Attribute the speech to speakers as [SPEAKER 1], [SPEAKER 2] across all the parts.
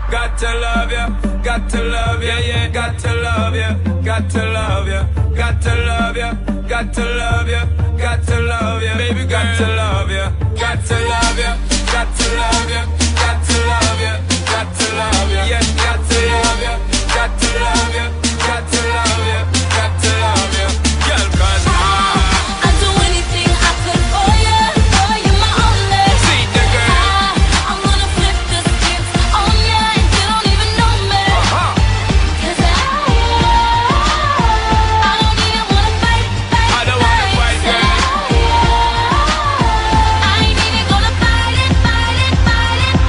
[SPEAKER 1] got to love you, got to love you, yeah, got to love you, got to love you, got to love you, got to love you, got to love you, baby, got to love you, got to love you, got to love you, got to love you, got to love you, yeah, got to love you, got to love you, got to love you, got to love you, girl, 'cause
[SPEAKER 2] I'd do anything I could for you, my only.
[SPEAKER 1] see the girl.
[SPEAKER 2] I'm gonna flip the script on ya, and you don't even know me. 'Cause I don't even wanna fight.
[SPEAKER 1] I don't wanna fight, girl.
[SPEAKER 2] I ain't even gonna fight it.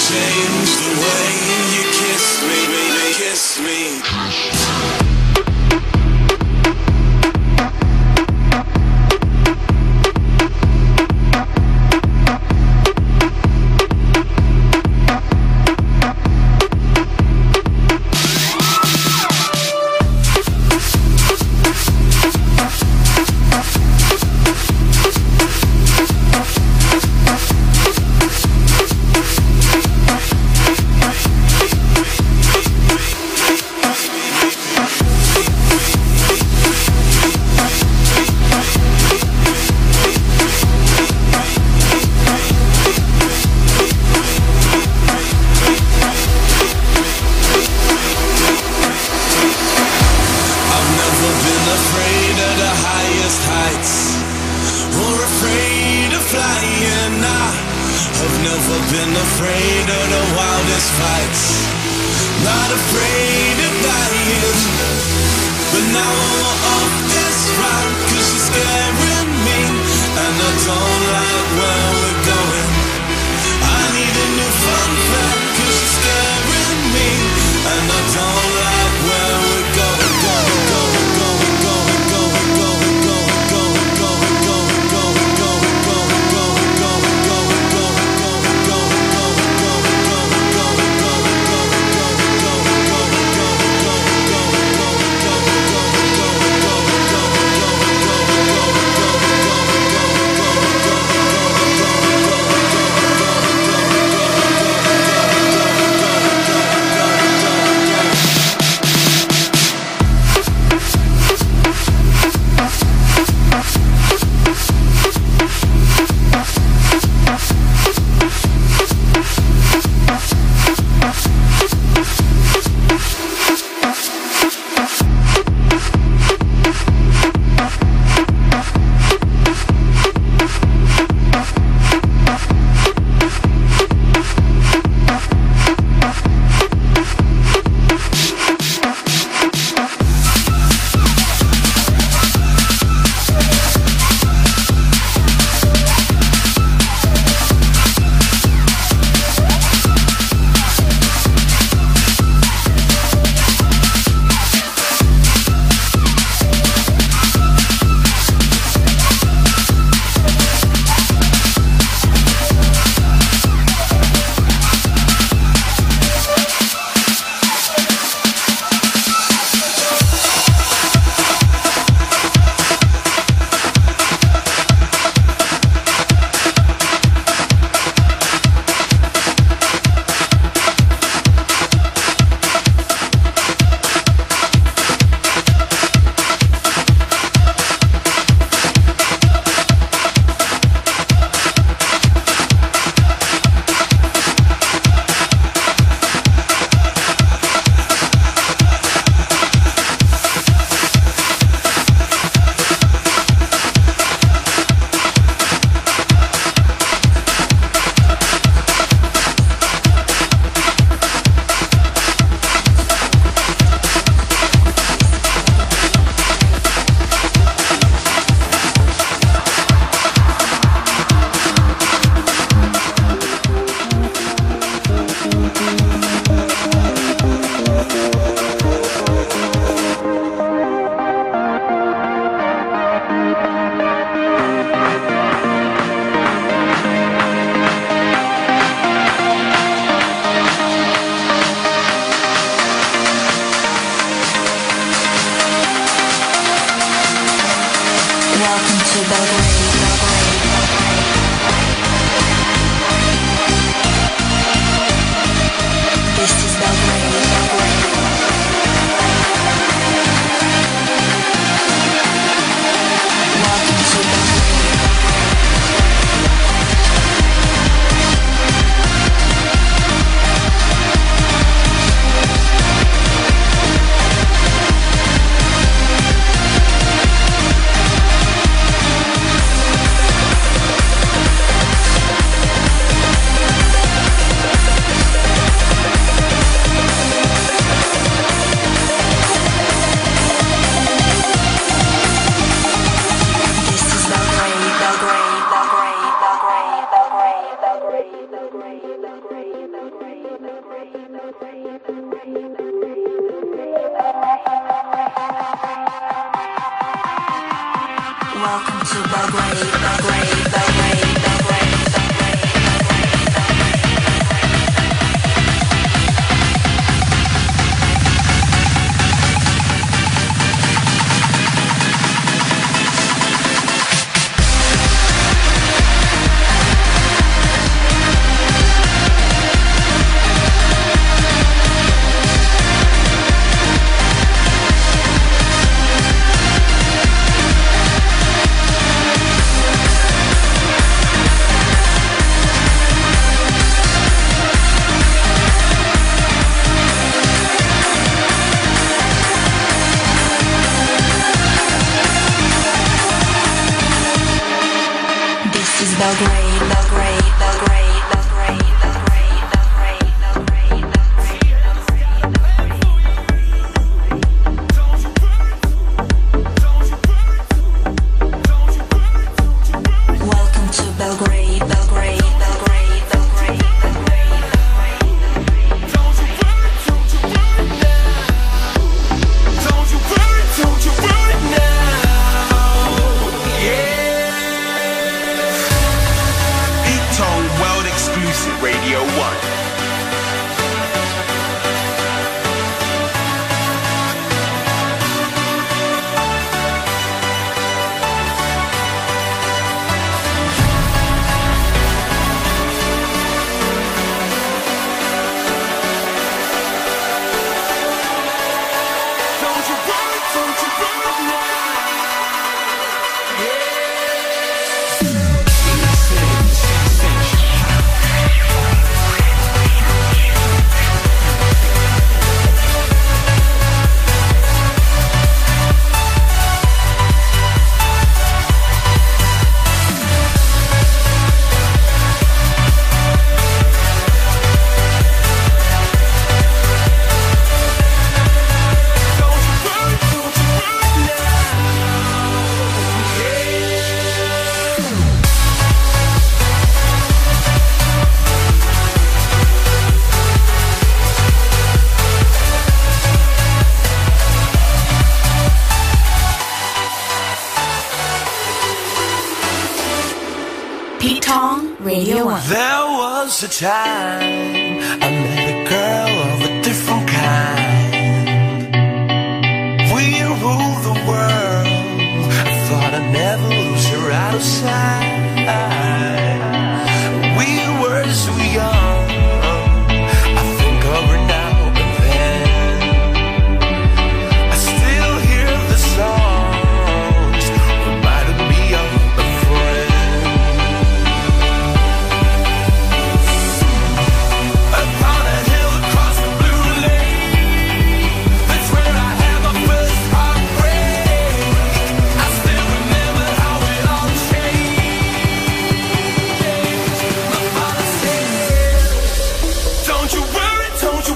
[SPEAKER 1] change the way you kiss me, baby, kiss me.
[SPEAKER 2] Belgrade, Belgrade, Belgrade, Belgrade, Belgrade. Belgrade, Belgrade, Belgrade, Belgrade, Belgrade, Belgrade, Belgrade. Welcome to Belgrade, Belgrade, Belgrade, Belgrade, Belgrade, Belgrade.
[SPEAKER 1] Don't you worry now. Yeah. World exclusive Radio 1.
[SPEAKER 2] Pete Tong, Radio 1.
[SPEAKER 1] There was a time I met a girl of a different kind. We ruled the world. I thought I'd never lose her out of sight. We were so young. I think of her now and then. I still hear the songs reminding me of a friend. Upon a hill across the blue lake, that's where I had my first heartbreak. I still remember how it all changed. My father said, don't you worry,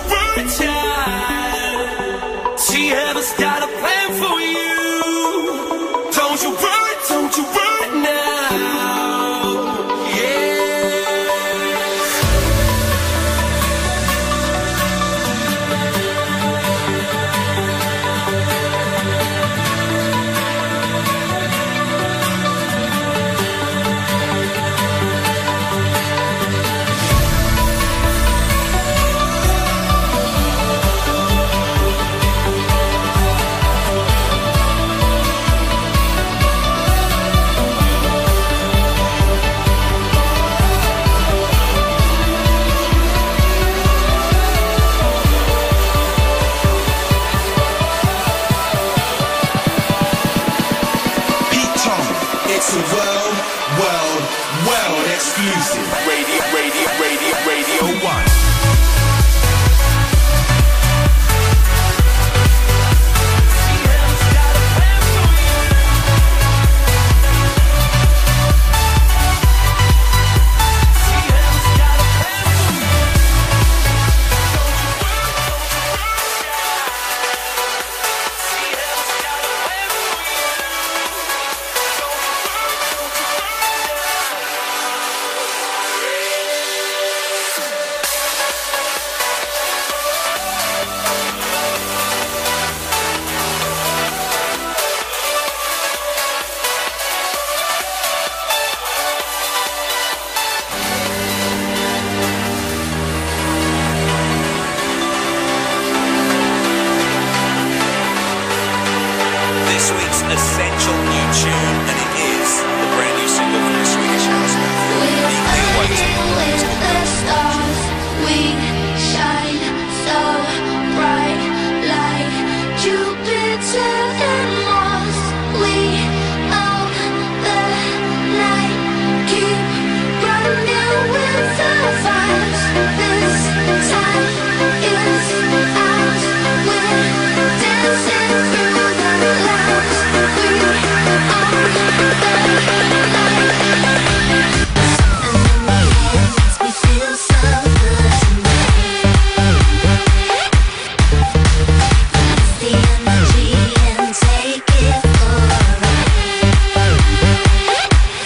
[SPEAKER 1] child. She has got a plan for you. Don't you worry now. Yeah. Pete Tong, it's a world exclusive. Radio 1.
[SPEAKER 3] this week's essential new tune, and it is the brand new single from the Swedish house band. Eagerly awaited. It's called
[SPEAKER 2] the stars, we shine so bright like Jupiter and Mars. We own the night, keep running with the vibes. This time is ours. We're dancing through the clouds. We own the night. Makes me feel so good tonight. Release the energy and take it for a ride.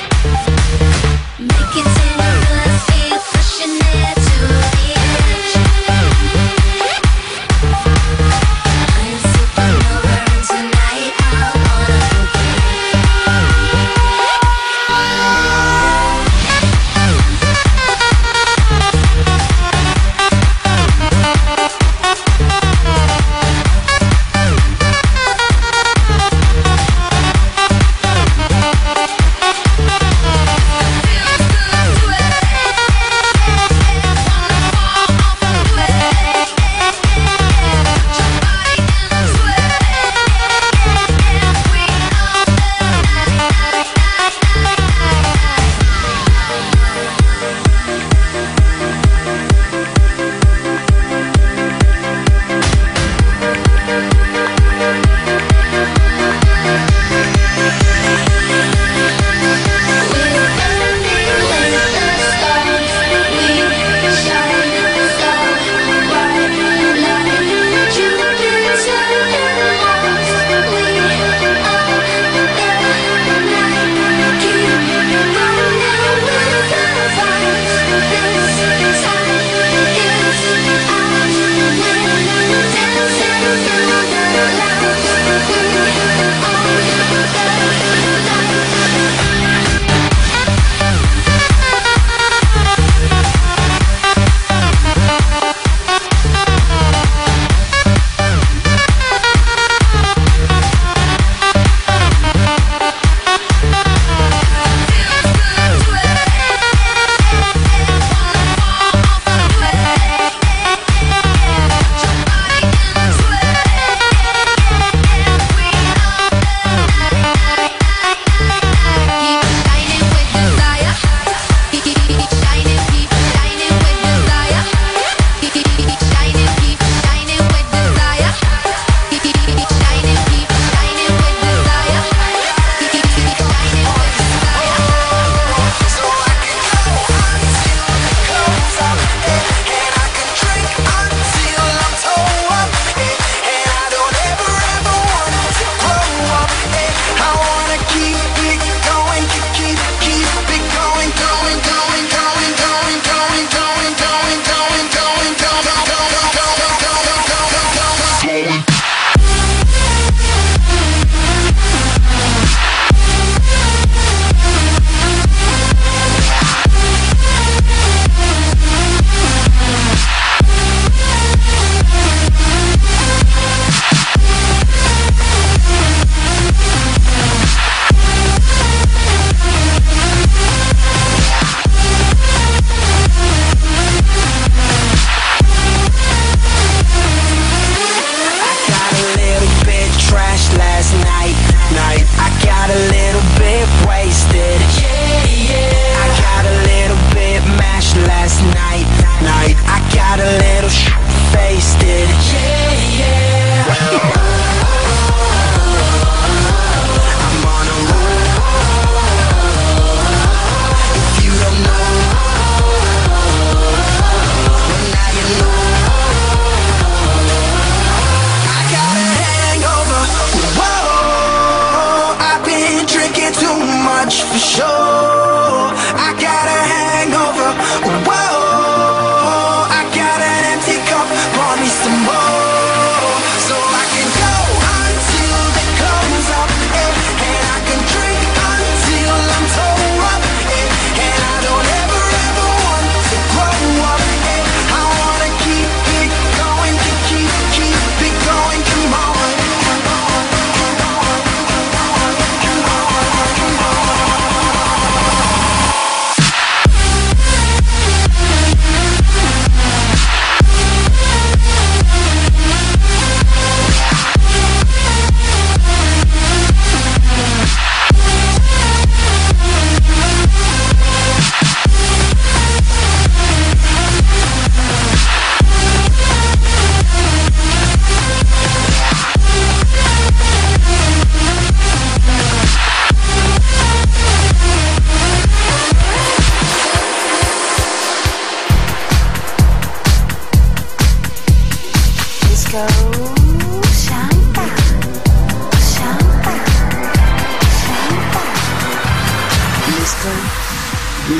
[SPEAKER 2] Make it dangerous, keep pushing it to the edge. I am supernova and tonight I wanna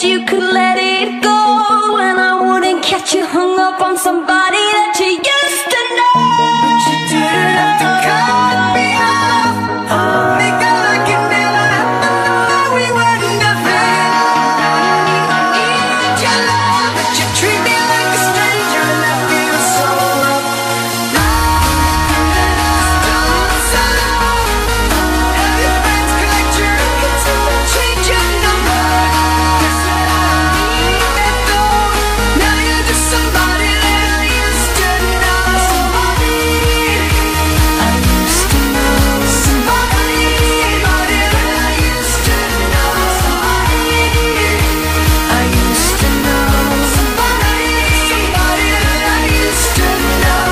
[SPEAKER 2] that you could let it go, and I wouldn't catch you hung up on somebody that you used to know. But you didn't have to cut me off. Make it like it never happened, that we were nothing. I need your love, but you treat me like a stranger, and I feel so wrong. Have your friends collect your records and change your number. Guess that I need that though. Now you're just somebody that I used to know. Somebody I used to know. Somebody that I used to know. Somebody I used to know. Somebody that I used to know.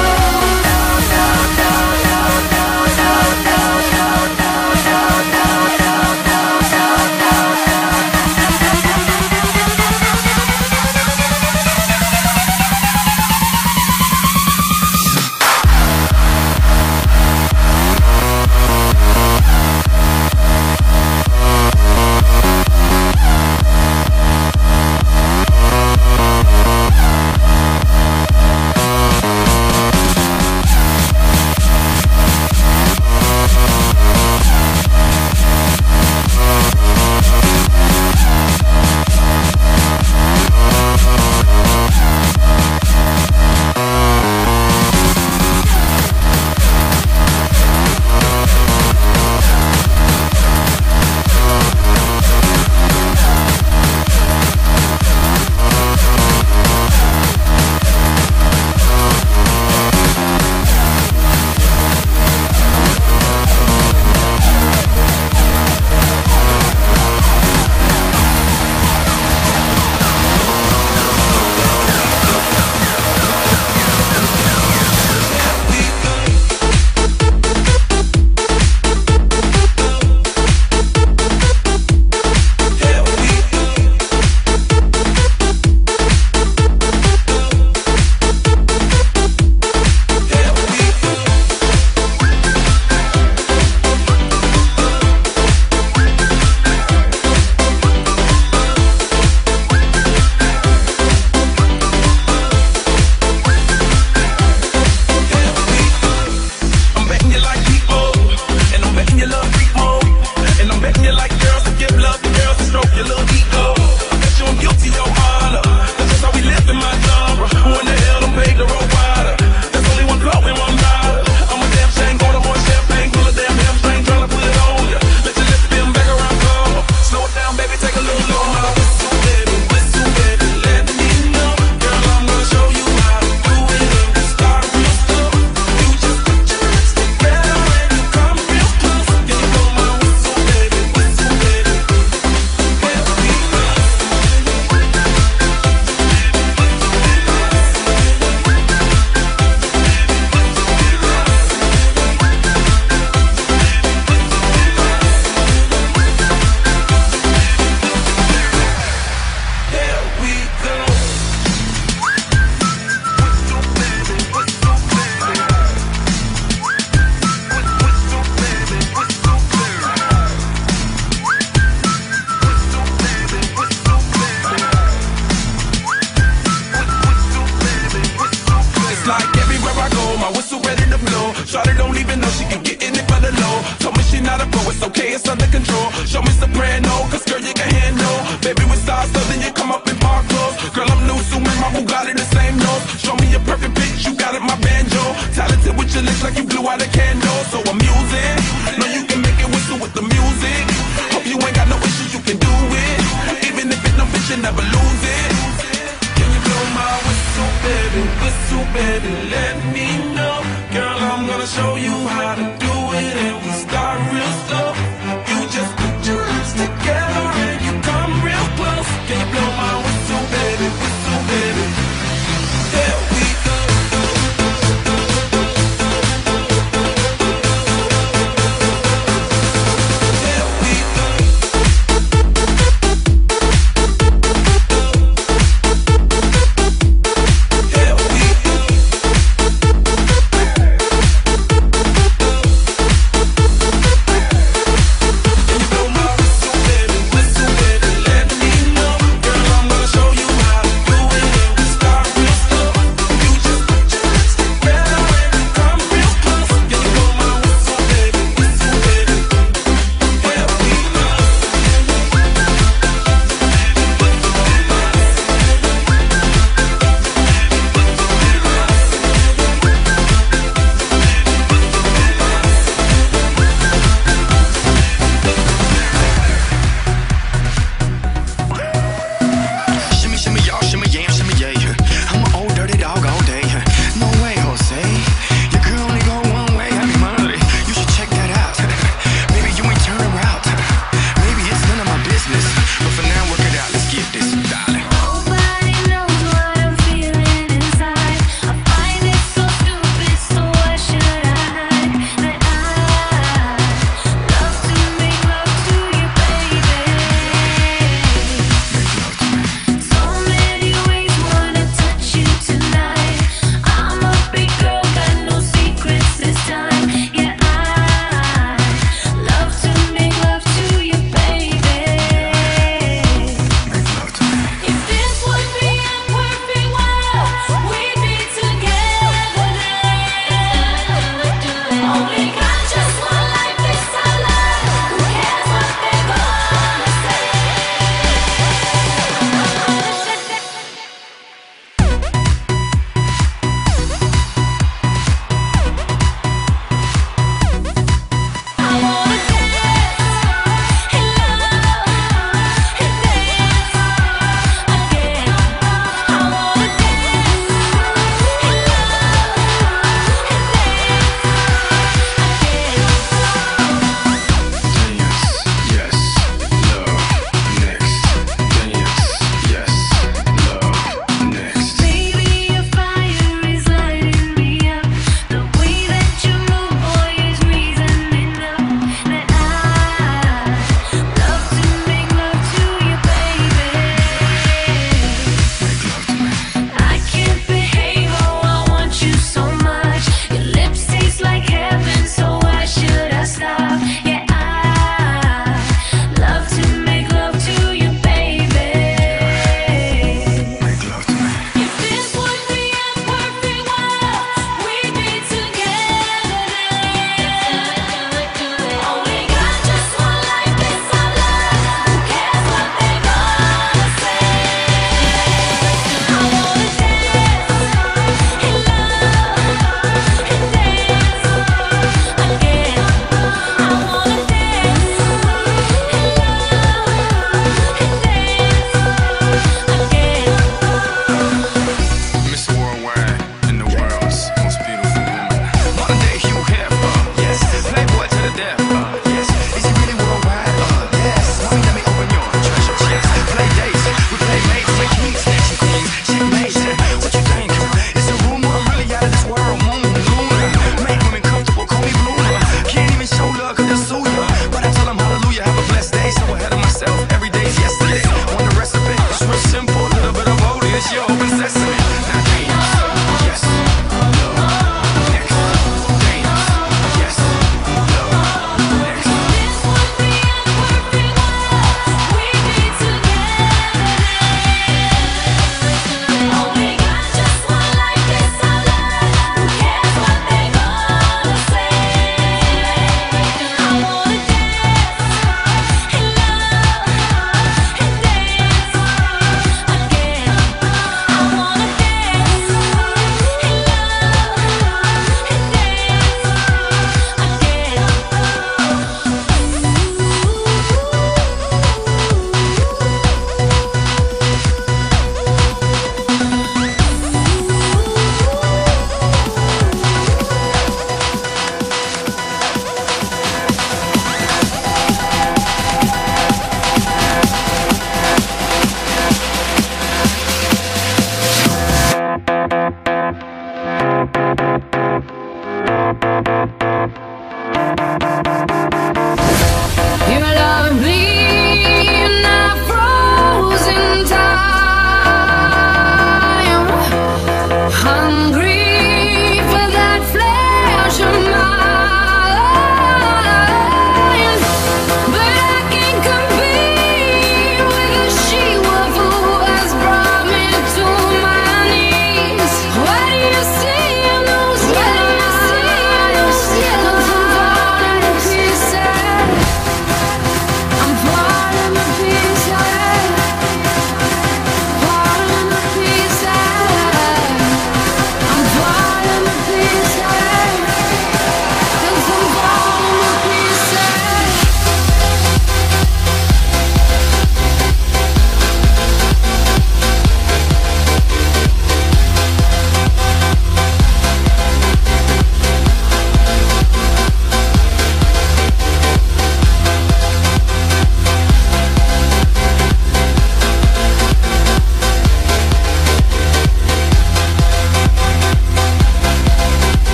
[SPEAKER 1] I'm betting you like people, and I'm betting you love freak mode, and I'm betting you like girls to give love to girls to stroke your little ego. I bet you I'm guilty, your honor. That's just how we live in my genre. Who in the hell done paved the road wider? There's only one blow and one rider. I'm a damn shame, going to more champagne, full of damn hamstring, trying to put it on ya. Let your lips spin back around, come. Slow it down, baby, take a little longer. Whistle, baby, let me know. Girl, I'm gonna show you how to do it, and we start real slow. You just put your lips together and you come real close. Can you blow my whistle, baby? Whistle, baby. Help me Here we go. Whistle, baby, whistle, baby. Whistle, baby, whistle, baby. Whistle, baby, whistle, baby. It's like everywhere I go, my whistle ready to blow. Shawty don't even know she can get in it for the low. Told me she not a pro, it's okay, it's under control. Show me soprano, cause girl you can handle. Baby with stars, so then you come up in park clothes. Girl I'm new, so my Bugatti the same nose. Show me a perfect pitch, you got it, my banjo. Talented with your lips like you blew out a candle. So I'm using, know you can make it whistle with the music. Hope you ain't got no issues, you can do it. Even if it's no bitch, you never lose it. Can you blow my whistle, baby, let me know. Girl, I'm gonna show you how to do it, and we start real slow. You just put your lips together and you come real close. Can you blow my whistle, baby, Here we go. Here we go. Here we go.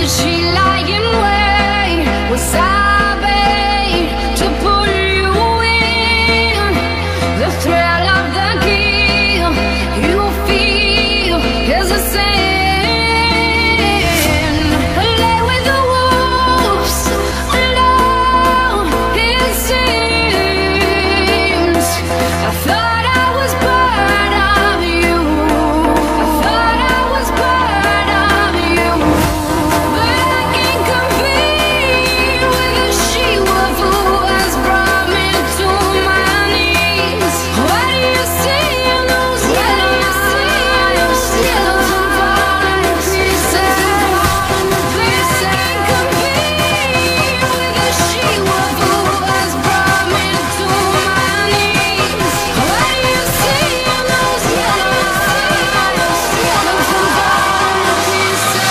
[SPEAKER 2] Did she lie in wait? Was I bait to pull you in? The thrill of the kill you feel is a sin. Lay with the wolves alone, it seems. I thought I was part of you. I thought I was part of you. But I can't compete with a she-wolf who has brought me to my knees. What do you see in those yellow eyes? Yellow falling pieces. I can't compete with a she-wolf who has brought me to my knees. What do you see in those yellow eyes? Yellow falling pieces.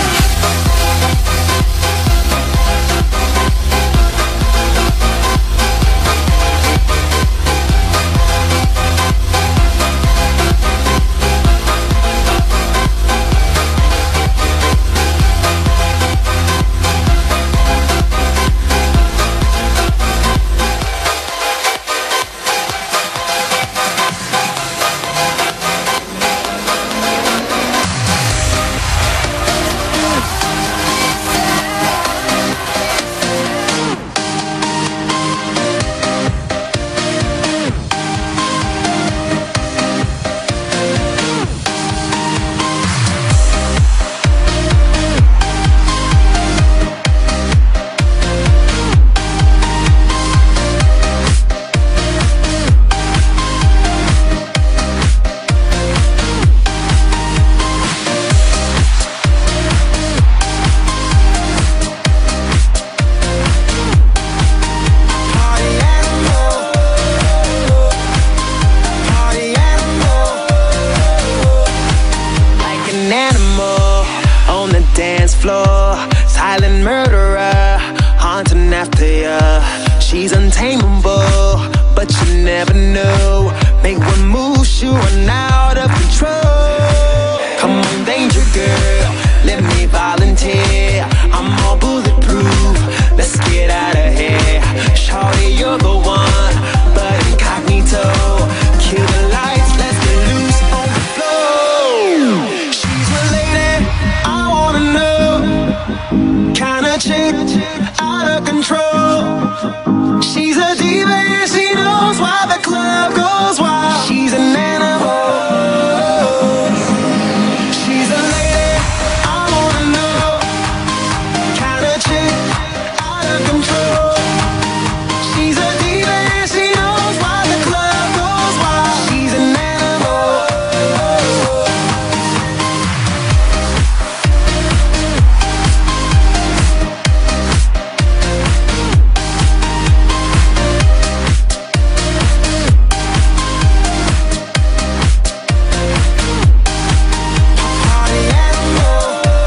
[SPEAKER 4] Like an animal on the dance floor, silent murderer, haunting after ya. She's untamable, but you never know. Make one move, she run out of control. Come on, danger girl, let me volunteer. I'm all bulletproof, let's get out of here. Shawty, you're the one, but incognito. Kill the lights, let's get loose on the floor. She's related, I wanna know. Kinda chick, out of control. She's a diva and she knows why the club goes wild. She's an animal. She's a lady, I wanna know. Kinda chick, out of control. She's a diva and she knows why the club goes wild. She's an animal. Party animal.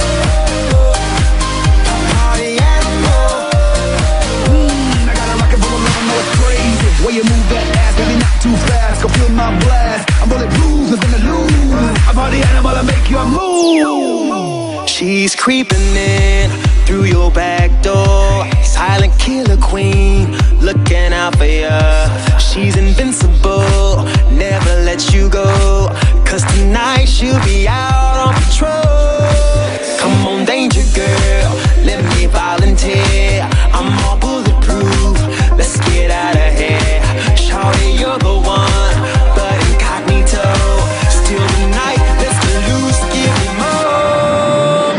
[SPEAKER 4] Party animal.
[SPEAKER 5] I got a rocket full of love, I know it's crazy. Way you move that ass, baby, not too fast. Go feel my blast. I'm bulletproof, nothing to lose. I'm party animal, I make you move.
[SPEAKER 4] She's creeping in through your back door. Silent killer queen, looking out for ya. She's invincible, never let you go. 'Cause tonight she'll be out on patrol. Come on, danger girl, let me volunteer. I'm all bulletproof, let's get out of here. Shawty, you're the one, but incognito. Still tonight, let's get loose, give me more.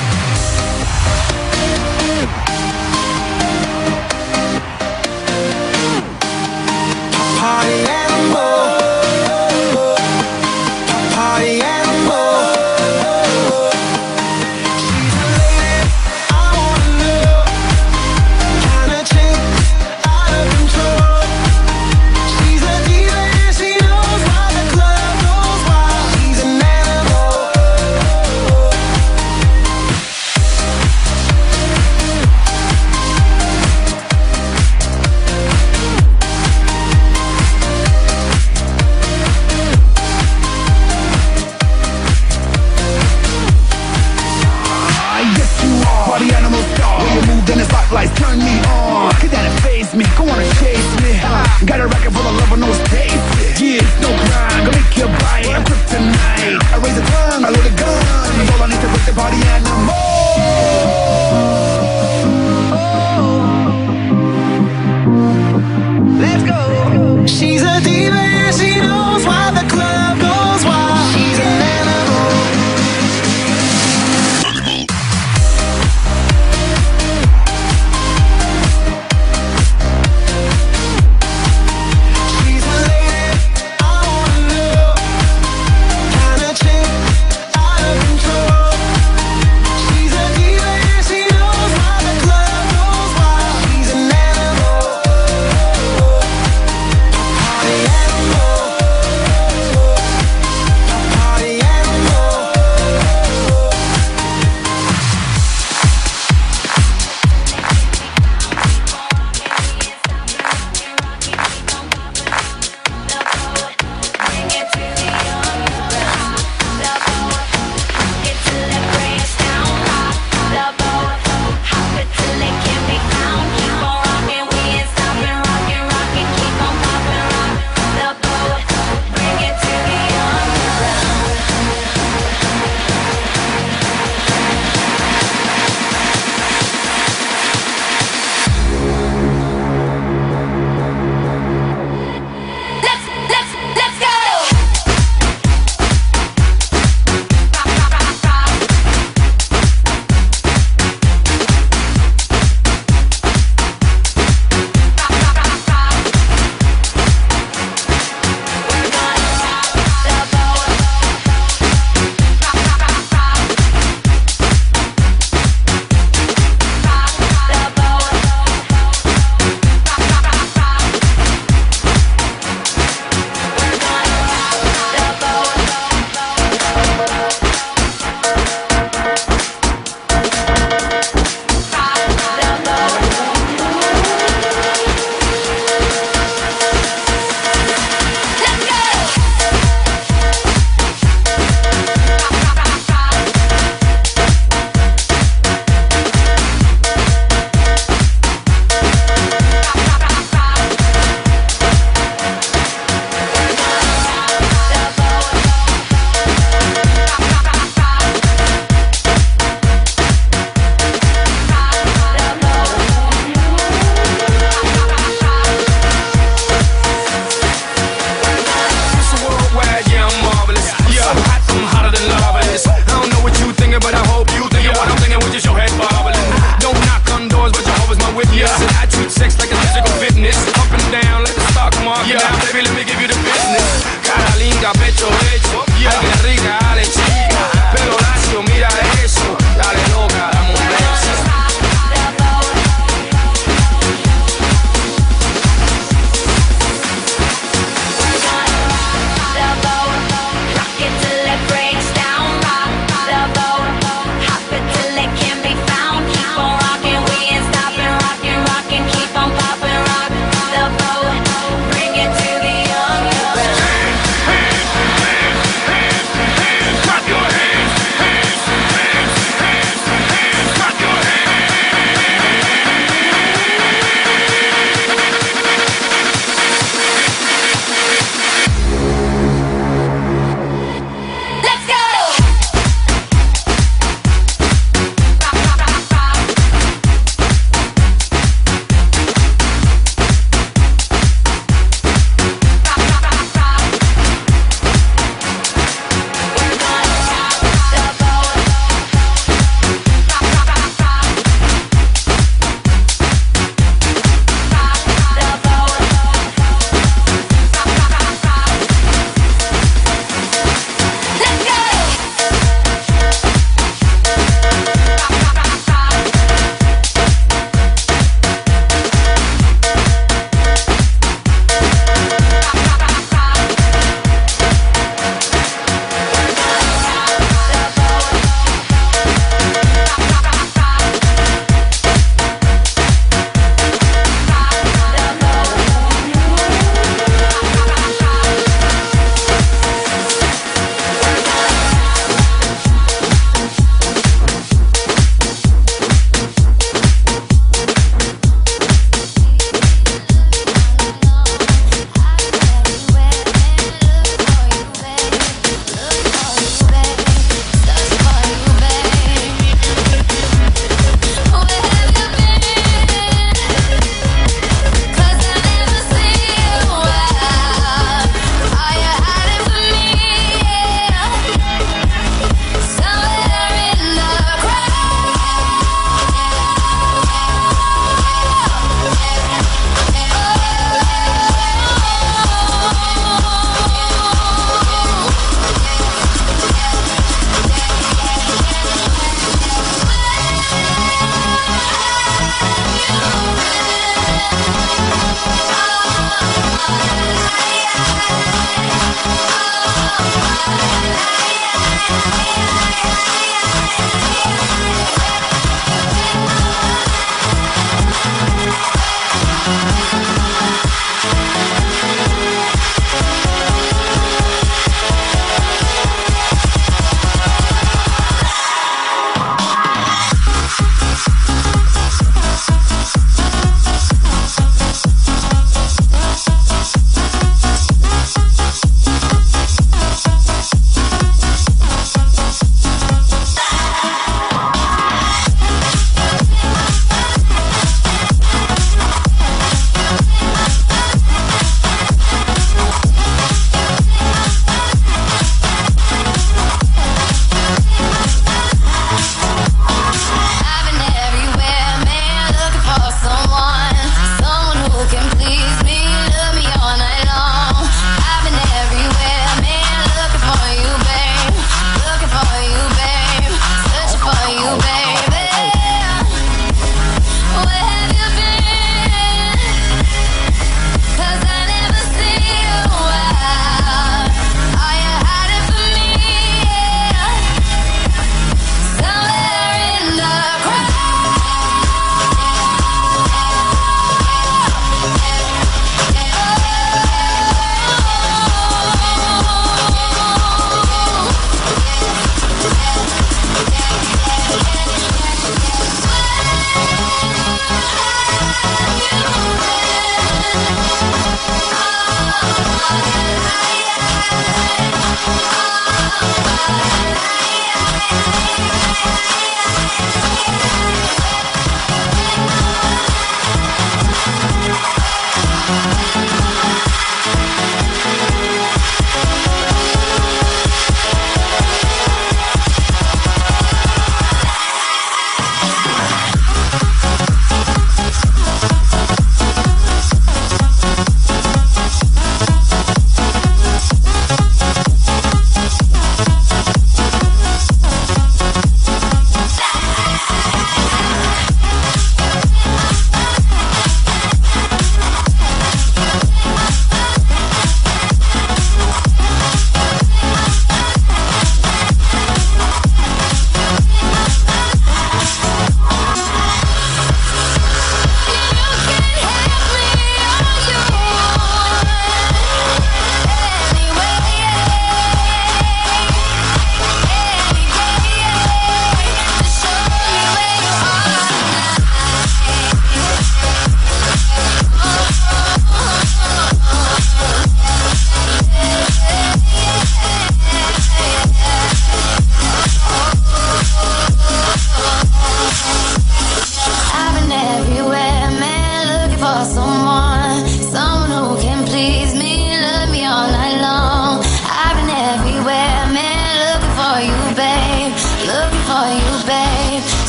[SPEAKER 4] Party animal. Party animal. She's a lady, I wanna know.
[SPEAKER 5] I raise the tongue, I load a gun. That's all I need to break the party animal.
[SPEAKER 4] Let's go. She's a diva and she knows why the club goes wild. She's an animal. She's a lady, I wanna know. Kind of chick, out of control. She's a diva and she knows why the club goes wild. She's an animal. Party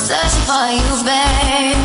[SPEAKER 2] searching for you, babe.